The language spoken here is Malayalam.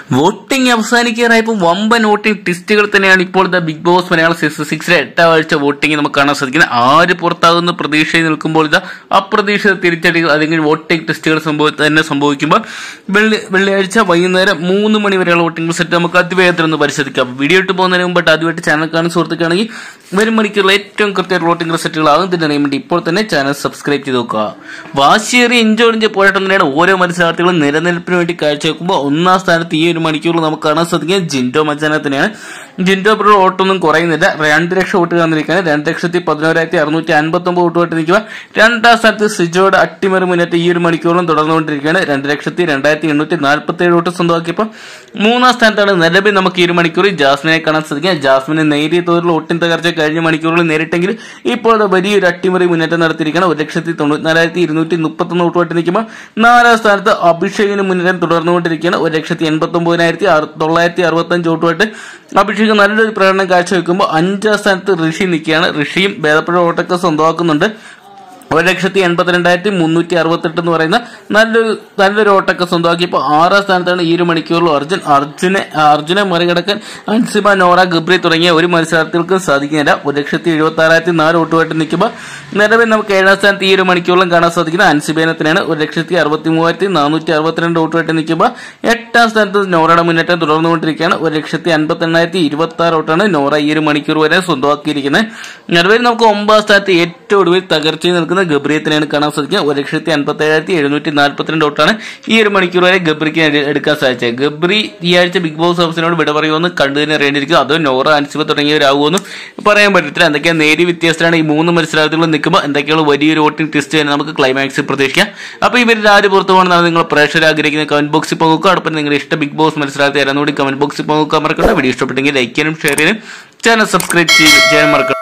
വോട്ടിംഗ് അവസാനിക്കാറായപ്പോൾ വമ്പൻ വോട്ടിംഗ് ടെസ്റ്റുകൾ തന്നെയാണ് ഇപ്പോൾ ബിഗ് ബോസ് മലയാളം സീസൺ 6 8ാം ആഴ്ച വോട്ടിംഗ് നമുക്ക് കാണാൻ സാധിക്കുന്നത്. ആര് പുറത്താകുന്ന പ്രതീക്ഷയിൽ നിൽക്കുമ്പോൾ അപ്രതീക്ഷിത തിരിച്ചടികൾ അല്ലെങ്കിൽ വോട്ടിംഗ് ടെസ്റ്റുകൾ തന്നെ സംഭവിക്കുമ്പോൾ വെള്ളിയാഴ്ച വൈകുന്നേരം 3 മണി വരെയുള്ള വോട്ടിംഗ് റിസൾട്ട് നമുക്ക് അതിവേഗത്തിൽ ഒന്ന് പരിശോധിക്കാം. വീഡിയോ ഇട്ട് പോകുന്നതിന് മുമ്പായിട്ട് ആദ്യമായിട്ട് ചാനൽ കാണുന്ന സുഹൃത്തുക്കാണെങ്കിൽ വരും മണിക്കുള്ള ഏറ്റവും കൃത്യമായിട്ട് വോട്ടിംഗ് റിസൾട്ടുകൾ ആകും തന്നെ അറിയാൻ വേണ്ടി ഇപ്പോൾ തന്നെ ചാനൽ സബ്സ്ക്രൈബ് ചെയ്ത് നോക്കുക. വാശിയേറിയ ഇഞ്ചോടിഞ്ച് പോരാട്ടം തന്നെയാണ് ഓരോ മത്സരാർത്ഥികളും നിലനിൽപ്പിന് വേണ്ടി കാഴ്ചവെക്കുമ്പോൾ ഒന്നാം സ്ഥാനത്ത് ഈ ഒരു മണിക്കൂറിൽ നമുക്ക് കാണാൻ സാധിക്കുക ജിൻഡോ മച്ചാനെ തന്നെയാണ്. ജിൻഡോ ഇപ്പോൾ വോട്ടൊന്നും കുറയുന്നില്ല. 2 ലക്ഷം വോട്ട് കന്നിരിക്കുകയാണ്. 2,11,659 വോട്ടുമായിട്ട് നിൽക്കുക. രണ്ടാം സ്ഥാനത്ത് സിജോയുടെ അട്ടിമറി മുന്നേറ്റം ഈ ഒരു മണിക്കൂറിലും തുടർന്നുകൊണ്ടിരിക്കുകയാണ്. 2,02,847 വോട്ട് സ്വന്തമാക്കിയപ്പോൾ മൂന്നാം സ്ഥാനത്താണ് നിലവിൽ നമുക്ക് ഈ ഒരു മണിക്കൂറിൽ ജാസ്മിനെ കാണാൻ സാധിക്കുക. ജാസ്മിനെ നേരിയ തോതിൽ വോട്ടിംഗ് തകർച്ച കഴിഞ്ഞ മണിക്കൂറിൽ നേരിട്ടെങ്കിൽ ഇപ്പോൾ വലിയൊരു അട്ടിമറി മുന്നേറ്റം നടത്തിയിരിക്കുകയാണ്. 1,94,231 വോട്ടുമായിട്ട് നിൽക്കുമ്പോൾ നാലാം സ്ഥാനത്ത് അഭിഷേകിന് മുന്നേറ്റം തുടർന്നുകൊണ്ടിരിക്കുകയാണ്. 1,89,965 വോട്ടുമായിട്ട് അഭിഷേക് നല്ലൊരു പ്രകടനം കാഴ്ചവെക്കുമ്പോൾ 5ാം സ്ഥാനത്ത് ഋഷി നിൽക്കുകയാണ്. ഋഷിയും ഭേദപ്പെട്ട വോട്ടൊക്കെ സ്വന്തമാക്കുന്നുണ്ട്. 1,82,368 എന്ന് പറയുന്ന നല്ലൊരു വോട്ടൊക്കെ സ്വന്തമാക്കിയപ്പോൾ 6ാം സ്ഥാനത്താണ് ഈ ഒരു മണിക്കൂറിൽ അർജുനെ മറികടക്കാൻ അൻസിബ, നോറ, ഗബ്രി തുടങ്ങിയ ഒരു മത്സരാർത്ഥികൾക്കും സാധിക്കുന്നില്ല. 1,76,004 വോട്ടുമായിട്ട് നിൽക്കുമ്പോൾ നിലവിൽ നമുക്ക് 7ാം സ്ഥാനത്ത് ഈ ഒരു മണിക്കൂറിലും കാണാൻ സാധിക്കുന്ന അൻസിബേനെ തന്നെയാണ്. 1,63,462 വോട്ടുമായിട്ട് നിൽക്കുമ്പോൾ 8ാം സ്ഥാനത്ത് നോറയുടെ മുന്നേറ്റം തുടർന്നുകൊണ്ടിരിക്കുകയാണ്. 1,58,026 വോട്ടാണ് നോറ ഈ ഒരു മണിക്കൂർ വരെ സ്വന്തമാക്കിയിരിക്കുന്നത്. നിലവിൽ നമുക്ക് 9ാം സ്ഥാനത്ത് ഏറ്റവും ഒടുവിൽ തകർച്ചയിൽ നിൽക്കുന്ന ഗബ്രിയെ തന്നെയാണ് കാണാൻ സാധിക്കുക. 1,57,742 വോട്ടാണ് ഈ ഒരു മണിക്കൂർ വരെ ഗബ്രിക്ക് എടുക്കാൻ സാധിച്ചത്. ഗബ്രി ഈ ആഴ്ച ബിഗ് ബോസ് ഹൗസിനോട് വിട പറയുമെന്ന് കണ്ടുതന്നെ അറിയേണ്ടിയിരിക്കും. അതോ നോറ, അൻസിബ തുടങ്ങിയവരാകുമെന്ന് പറയാൻ പറ്റത്തില്ല. എന്തൊക്കെയാണ് നേരിയ വ്യത്യാസത്തിലാണ് ഈ 3 മത്സരാർത്ഥികൾ നിൽക്കുമ്പോൾ എന്തൊക്കെയാണ് വലിയൊരു വോട്ടിംഗ് ടെസ്റ്റ് തന്നെ നമുക്ക് ക്ലൈമാക്സിൽ പ്രതീക്ഷിക്കാം. അപ്പോൾ ഇവരിൽ ആര് പുറത്തു പോകണമെന്നാണ് നിങ്ങൾ പ്രേക്ഷകർ ആഗ്രഹിക്കുന്ന കമന്റ് ബോക്സിൽ പോകുക. അതോടൊപ്പം നിങ്ങളുടെ ഇഷ്ട ബിഗ് ബോസ് മത്സരാർത്ഥി ആരെന്നുകൂടി കമന്റ് ബോക്സിൽ പോകുക. മറക്കണ്ട. വീഡിയോ ഇഷ്ടപ്പെട്ടെങ്കിൽ ലൈക്ക് ചെയ്യാനും ഷെയർ ചെയ്യാനും ചാനൽ സബ്സ്ക്രൈബ് ചെയ്യാൻ മറക്കണം.